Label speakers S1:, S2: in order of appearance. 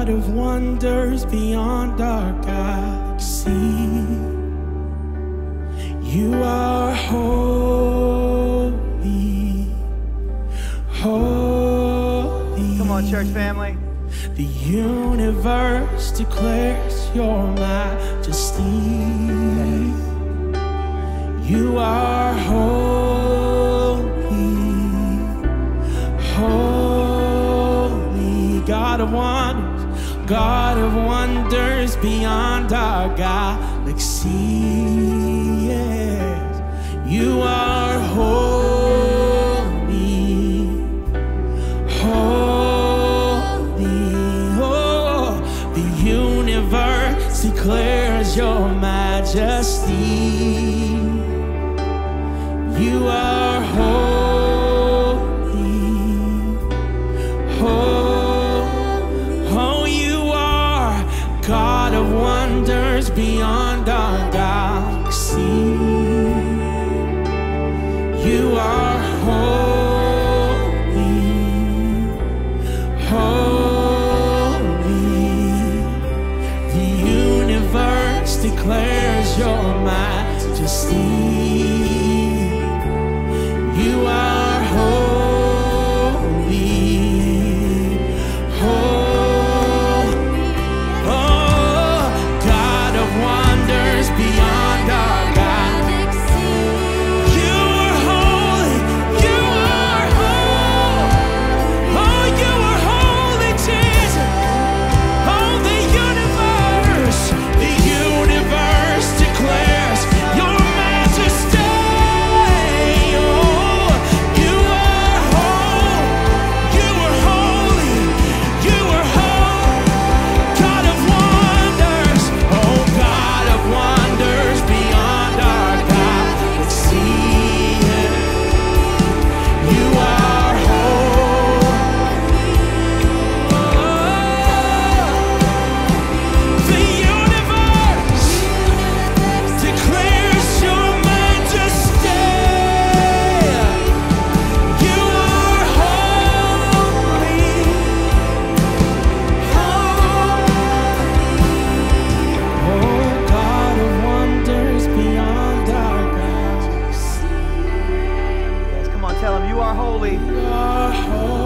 S1: God of wonders beyond our galaxy. You are holy, holy.
S2: Come on, church family.
S1: The universe declares your majesty. You are holy, holy. God of wonders beyond our galaxy. Yes. You are holy, holy. Oh, the universe declares your majesty. You are holy, oh, you are God of wonders beyond our galaxy. You are holy, holy. The universe declares your majesty. You are holy, holy. Oh, God of wonders beyond our galaxy. You are holy, you are holy. Oh, you are holy, Jesus. Oh, the universe declares your majesty.
S2: Tell him you are holy.
S1: You are holy.